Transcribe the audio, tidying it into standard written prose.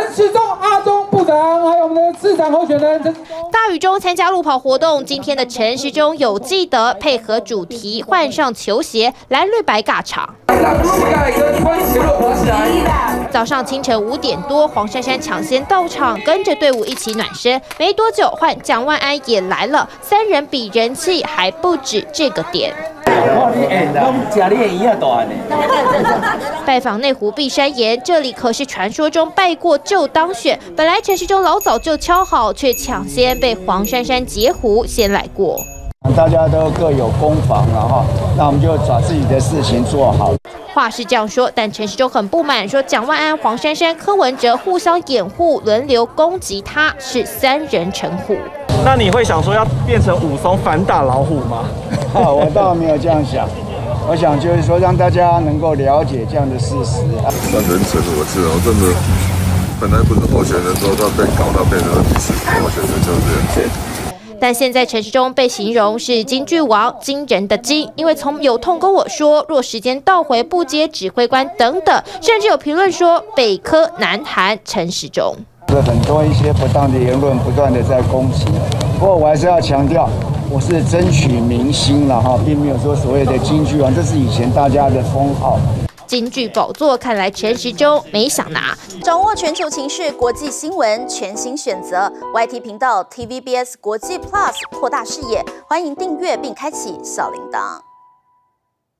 时中阿中部长，还有我们的市长候选人陈时中。 大雨中参加路跑活动，今天的陈时中有记得配合主题换上球鞋，蓝绿白尬场。早上清晨5点多，黄珊珊抢先到场，跟着队伍一起暖身。没多久，换蒋万安也来了，3人比人气还不止这个点。拜访内湖碧山岩，这里可是传说中拜过就当选。本来陈时中老早就敲好，却抢先被黄珊珊截胡先来过。 大家都各有攻防了哈，那我们就把自己的事情做好。 话是这样说，但陈时中很不满，说蒋万安、黄珊珊、柯文哲互相掩护，轮流攻击他，是3人成虎。 那你会想说要变成武松反打老虎吗？ 我倒没有这样想，我想就是说让大家能够了解这样的事实。 但人成我知道，真的本来不是候选人，之后他被搞到变成第4候选人，就是这样。 但现在陈时中被形容是金句王，惊人的惊，因为从有痛跟我说，若时间倒回不接指挥官等等，甚至有评论说北科南韩陈时中。 很多一些不当的言论不断的在攻击，不过我还是要强调，我是争取民心了哈，并没有说所谓的金句王，这是以前大家的封号。 金句宝座，看来陈时中没想拿。 掌握全球情势、国际新闻，全新选择 YT 频道 TVBS 国际 Plus， 扩大视野。欢迎订阅并开启小铃铛。